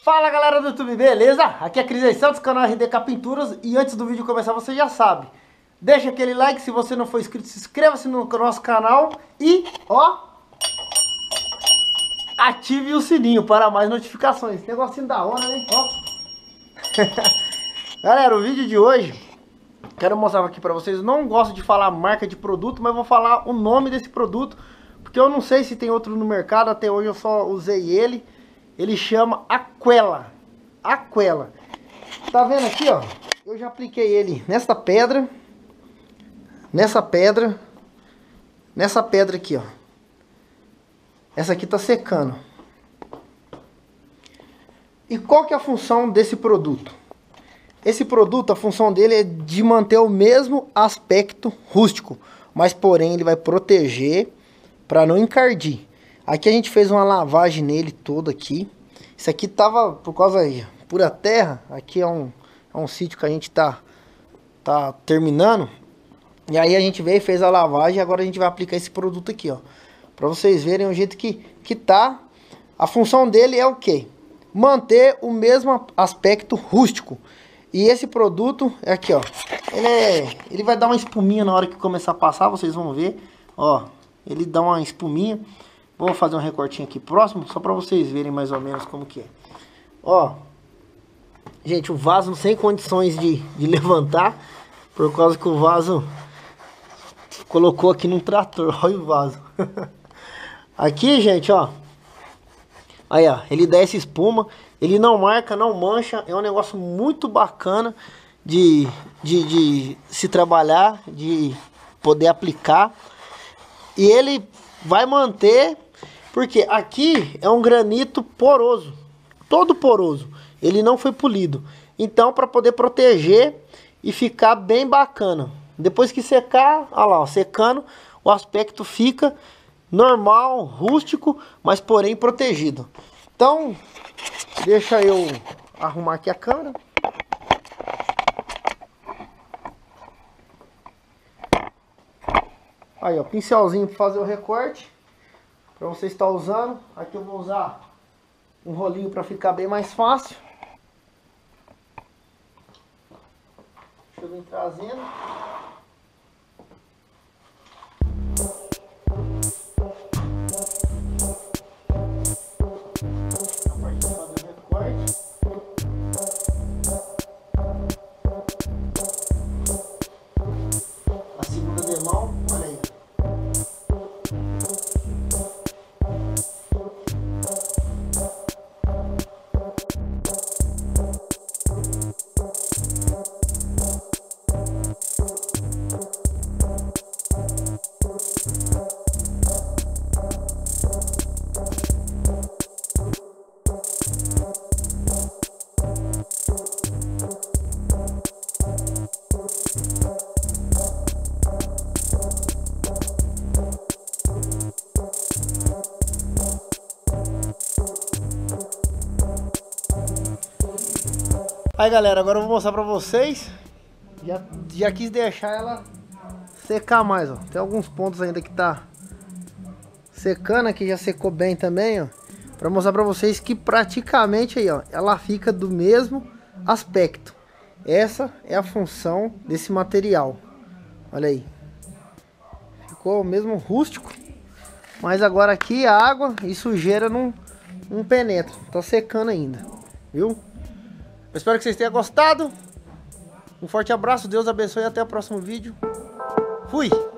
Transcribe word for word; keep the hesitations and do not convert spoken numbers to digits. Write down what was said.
Fala galera do YouTube, beleza? Aqui é Cris aí Santos, canal R D K Pinturas. E antes do vídeo começar, você já sabe, deixa aquele like, se você não for inscrito, se inscreva-se no nosso canal. E, ó, ative o sininho para mais notificações. Esse negocinho da hora, né? Ó. Galera, o vídeo de hoje, quero mostrar aqui pra vocês. Eu não gosto de falar marca de produto, mas vou falar o nome desse produto, porque eu não sei se tem outro no mercado. Até hoje eu só usei ele. Ele chama Aquela. Aquela. Tá vendo aqui, ó? Eu já apliquei ele nessa pedra. Nessa pedra. Nessa pedra aqui, ó. Essa aqui tá secando. E qual que é a função desse produto? Esse produto, a função dele é de manter o mesmo aspecto rústico, mas porém ele vai proteger para não encardir. Aqui a gente fez uma lavagem nele todo aqui. Isso aqui tava por causa aí, pura terra. Aqui é um, é um sítio que a gente tá, tá terminando. E aí a gente veio e fez a lavagem. E agora a gente vai aplicar esse produto aqui, ó. Pra vocês verem o jeito que, que tá. A função dele é o quê? Manter o mesmo aspecto rústico. E esse produto é aqui, ó. Ele, é, ele vai dar uma espuminha na hora que começar a passar, vocês vão ver. Ó, ele dá uma espuminha. Vou fazer um recortinho aqui próximo, só pra vocês verem mais ou menos como que é. Ó, gente, o vaso sem condições de, de levantar, por causa que o vaso colocou aqui num trator. Olha o vaso. Aqui, gente, ó. Aí, ó, ele dá essa espuma, ele não marca, não mancha. É um negócio muito bacana de, de, de se trabalhar, de poder aplicar. E ele vai manter, porque aqui é um granito poroso, todo poroso, ele não foi polido. Então, para poder proteger e ficar bem bacana. Depois que secar, olha lá, ó, secando, o aspecto fica normal, rústico, mas porém protegido. Então, deixa eu arrumar aqui a câmera. Aí, ó, pincelzinho para fazer o recorte. Para você estar usando. Aqui eu vou usar um rolinho para ficar bem mais fácil. Deixa eu vir trazendo. A segunda demão, olha aí. Aí galera, agora eu vou mostrar pra vocês. Já, já quis deixar ela secar mais, ó. Tem alguns pontos ainda que tá secando, aqui já secou bem também, ó. Pra mostrar pra vocês que praticamente aí, ó, ela fica do mesmo aspecto. Essa é a função desse material. Olha aí. Ficou mesmo rústico. Mas agora aqui a água e sujeira não, não penetra. Tá secando ainda, viu? Eu espero que vocês tenham gostado. Um forte abraço, Deus abençoe e até o próximo vídeo. Fui!